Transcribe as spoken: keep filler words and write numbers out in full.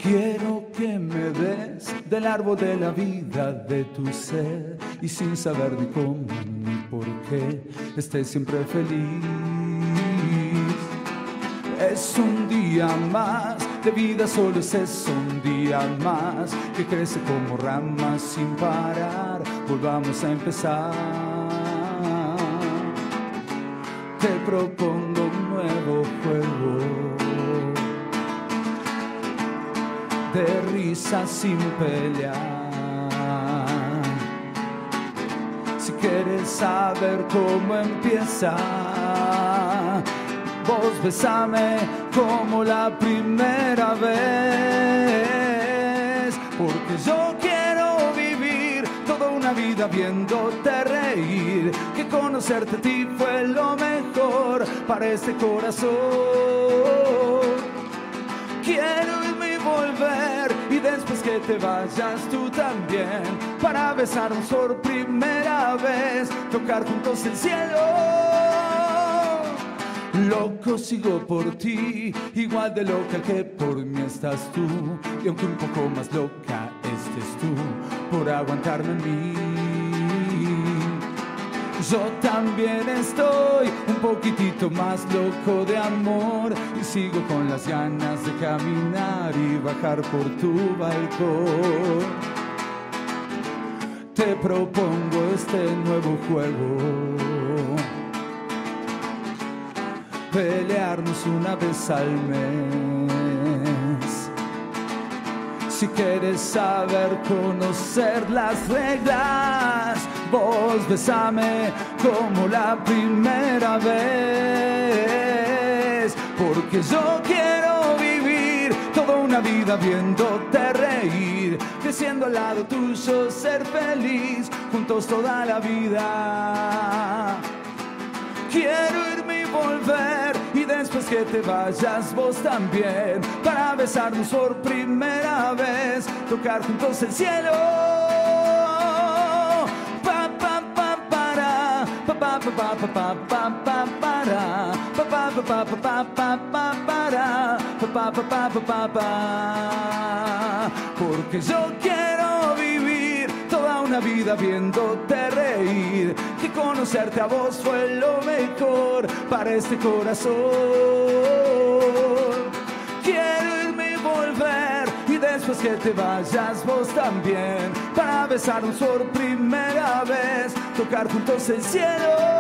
Quiero que me des del árbol de la vida de tu ser, y sin saber ni cómo ni por qué estés siempre feliz. Es un día más de vida, solo es eso, un día más que crece como ramas sin parar. Volvamos a empezar. Te propongo un nuevo juego de risa sin pelear. Si quieres saber cómo empieza, vos besame como la primera vez, porque yo quiero vivir toda una vida viéndote reír, que conocerte a ti fue lo mejor para este corazón. Quiero irme y volver, y después que te vayas tú también, para besarnos por primera vez, tocar juntos el cielo. Loco sigo por ti, igual de loca que por mí estás tú, y aunque un poco más loca estés tú, por aguantarme en mí. Yo también estoy un poquitito más loco de amor, y sigo con las ganas de caminar y bajar por tu balcón. Te propongo este nuevo juego, pelearnos una vez al mes. Si quieres saber conocer las reglas, vos besame como la primera vez, porque yo quiero vivir toda una vida viéndote reír, creciendo al lado tuyo, ser feliz, juntos toda la vida. Quiero irme y volver, y después que te vayas vos también, para besarnos por primera vez, tocar juntos el cielo. Pa pa pa para, pa pa pa pa pa pa pa para, pa pa pa pa pa pa pa para, pa pa pa pa pa pa. Porque yo quiero vivir toda una vida viéndote reír, que conocerte a vos fue lo mejor para este corazón. Quiero irme y volver, y después que te vayas vos también, para besarnos por primera vez, tocar juntos el cielo.